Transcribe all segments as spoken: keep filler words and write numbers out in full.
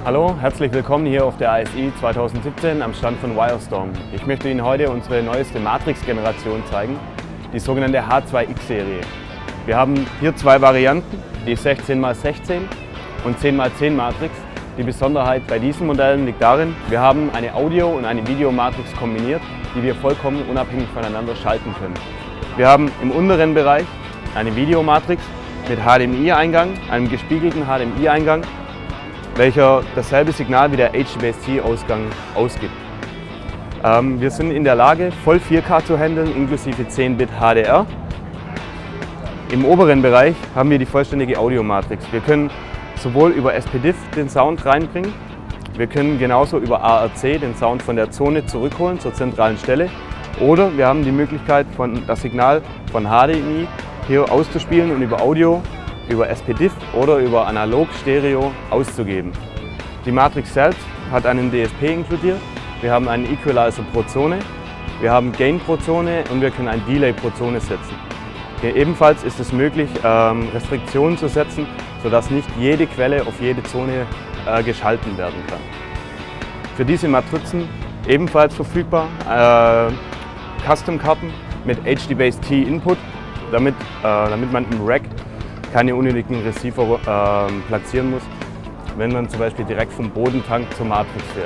Hallo, herzlich willkommen hier auf der A S I zweitausendsiebzehn am Stand von Wirestorm. Ich möchte Ihnen heute unsere neueste Matrix-Generation zeigen, die sogenannte H zwei X-Serie. Wir haben hier zwei Varianten, die sechzehn mal sechzehn und zehn mal zehn Matrix. Die Besonderheit bei diesen Modellen liegt darin, wir haben eine Audio- und eine Videomatrix kombiniert, die wir vollkommen unabhängig voneinander schalten können. Wir haben im unteren Bereich eine Videomatrix mit H D M I-Eingang, einem gespiegelten H D M I-Eingang, welcher dasselbe Signal wie der H D B S T-Ausgang ausgibt. Ähm, wir sind in der Lage, voll vier K zu handeln, inklusive zehn Bit H D R. Im oberen Bereich haben wir die vollständige Audiomatrix. Wir können sowohl über S P D I F den Sound reinbringen, wir können genauso über A R C den Sound von der Zone zurückholen zur zentralen Stelle, oder wir haben die Möglichkeit, von das Signal von H D M I hier auszuspielen und über Audio, über S P D I F oder über Analog Stereo auszugeben. Die Matrix selbst hat einen D S P inkludiert, wir haben einen Equalizer pro Zone, wir haben Gain pro Zone und wir können ein Delay pro Zone setzen. Hier ebenfalls ist es möglich, ähm, Restriktionen zu setzen, sodass nicht jede Quelle auf jede Zone äh, geschalten werden kann. Für diese Matrizen ebenfalls verfügbar äh, Custom-Karten mit H D B S T Input, damit, äh, damit man im Rack keine unnötigen Receiver äh, platzieren muss, wenn man zum Beispiel direkt vom Bodentank zur Matrix fährt.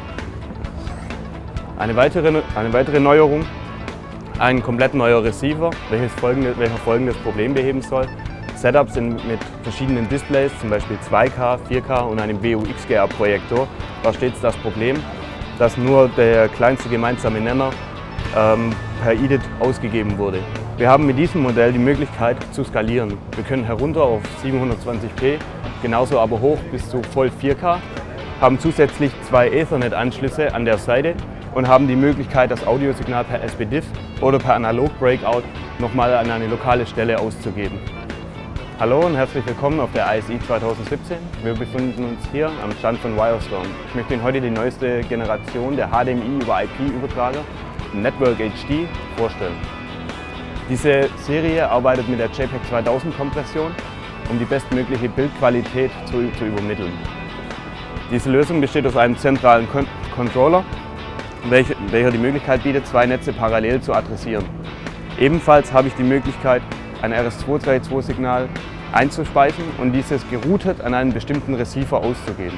Eine weitere, eine weitere Neuerung, ein komplett neuer Receiver, welches folgende, welcher folgendes Problem beheben soll. Setups sind mit verschiedenen Displays, zum Beispiel zwei K, vier K und einem B U X G A-Projektor, war stets das Problem, dass nur der kleinste gemeinsame Nenner ähm, per E D I T ausgegeben wurde. Wir haben mit diesem Modell die Möglichkeit zu skalieren. Wir können herunter auf siebenhundertzwanzig p, genauso aber hoch bis zu voll vier K, haben zusätzlich zwei Ethernet-Anschlüsse an der Seite und haben die Möglichkeit, das Audiosignal per S P D I F oder per Analog Breakout nochmal an eine lokale Stelle auszugeben. Hallo und herzlich willkommen auf der A S I zweitausendsiebzehn. Wir befinden uns hier am Stand von Wirestorm. Ich möchte Ihnen heute die neueste Generation der H D M I über I P-Übertrager, Network H D, vorstellen. Diese Serie arbeitet mit der JPEG zweitausend Kompression, um die bestmögliche Bildqualität zu, zu übermitteln. Diese Lösung besteht aus einem zentralen Con Controller, welcher, welcher die Möglichkeit bietet, zwei Netze parallel zu adressieren. Ebenfalls habe ich die Möglichkeit, ein R S zwei drei zwei Signal einzuspeisen und dieses geroutet an einen bestimmten Receiver auszugeben.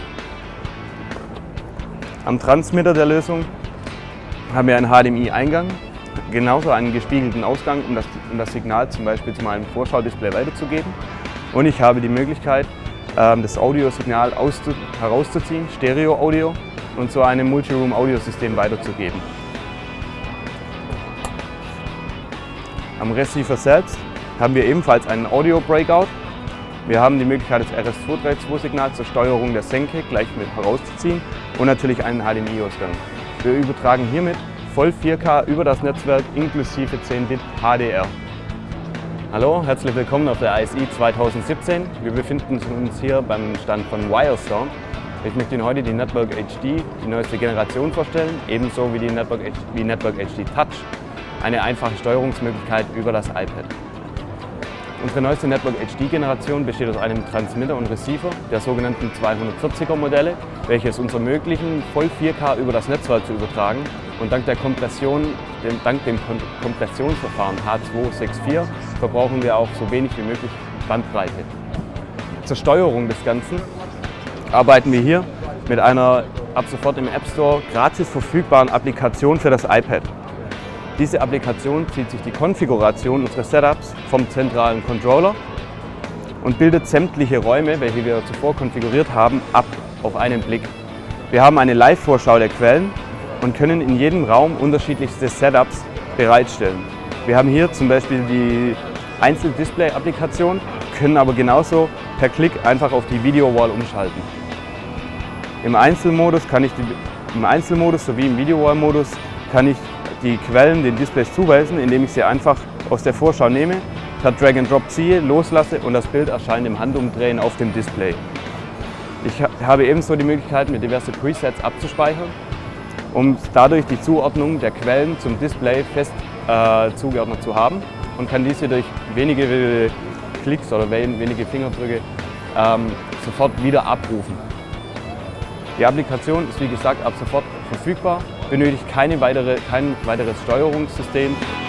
Am Transmitter der Lösung haben wir einen H D M I-Eingang, genauso einen gespiegelten Ausgang, um das, um das Signal zum Beispiel zu meinem Vorschau-Display weiterzugeben. Und ich habe die Möglichkeit, das Audiosignal herauszuziehen, Stereo-Audio, und zu einem Multiroom-Audiosystem weiterzugeben. Am Receiver selbst haben wir ebenfalls einen Audio-Breakout. Wir haben die Möglichkeit, das R S zwei drei zwei Signal zur Steuerung der Senke gleich mit herauszuziehen und natürlich einen H D M I-Ausgang. Wir übertragen hiermit voll vier K über das Netzwerk inklusive zehn Bit H D R. Hallo, herzlich willkommen auf der A S I zweitausendsiebzehn. Wir befinden uns hier beim Stand von Wirestorm. Ich möchte Ihnen heute die Network H D, die neueste Generation, vorstellen, ebenso wie die Network, wie Network H D Touch, eine einfache Steuerungsmöglichkeit über das iPad. Unsere neueste Network H D-Generation besteht aus einem Transmitter und Receiver der sogenannten zweihundertvierziger Modelle, welche es uns ermöglichen, voll vier K über das Netzwerk zu übertragen. Und dank, der Kompression, dem, dank dem Kompressionsverfahren H zwei sechs vier verbrauchen wir auch so wenig wie möglich Bandbreite. Zur Steuerung des Ganzen arbeiten wir hier mit einer ab sofort im App Store gratis verfügbaren Applikation für das iPad. Diese Applikation zieht sich die Konfiguration unseres Setups vom zentralen Controller und bildet sämtliche Räume, welche wir zuvor konfiguriert haben, ab auf einen Blick. Wir haben eine Live-Vorschau der Quellen und können in jedem Raum unterschiedlichste Setups bereitstellen. Wir haben hier zum Beispiel die Einzel-Display-Applikation, können aber genauso per Klick einfach auf die Video-Wall umschalten. Im Einzelmodus, kann ich die, im Einzelmodus sowie im Video-Wall-Modus kann ich die Quellen den Displays zuweisen, indem ich sie einfach aus der Vorschau nehme, per Drag and Drop ziehe, loslasse und das Bild erscheint im Handumdrehen auf dem Display. Ich habe ebenso die Möglichkeit, mir diverse Presets abzuspeichern, um dadurch die Zuordnung der Quellen zum Display fest äh, zugeordnet zu haben, und kann diese durch wenige Klicks oder wenige Fingerdrücke ähm, sofort wieder abrufen. Die Applikation ist wie gesagt ab sofort verfügbar, benötigt keine weitere, kein weiteres Steuerungssystem.